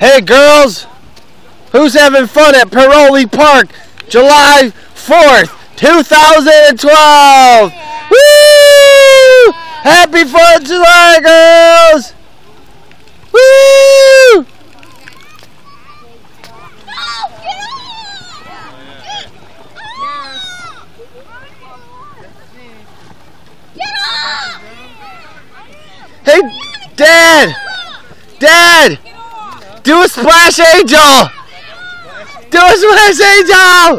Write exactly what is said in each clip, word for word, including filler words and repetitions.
Hey girls, who's having fun at Paroli Park, July fourth, two thousand twelve? Woo! Happy fourth of July, girls! Woo! Hey, Dad! Dad! Do a splash angel! Do a splash angel!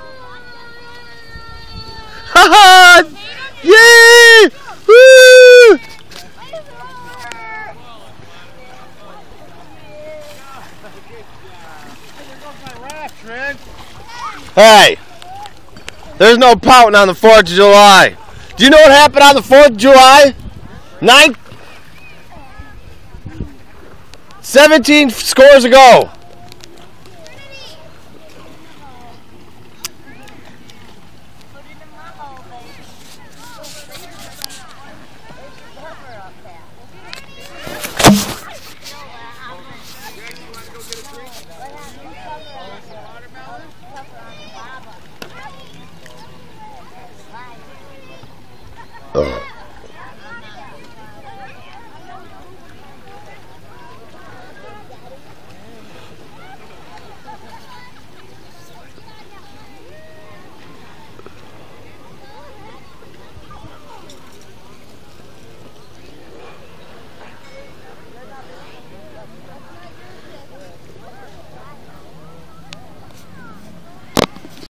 Haha! Yay! Woo! Hey! There's no pouting on the fourth of July. Do you know what happened on the fourth of July? Nine, seventeen scores ago.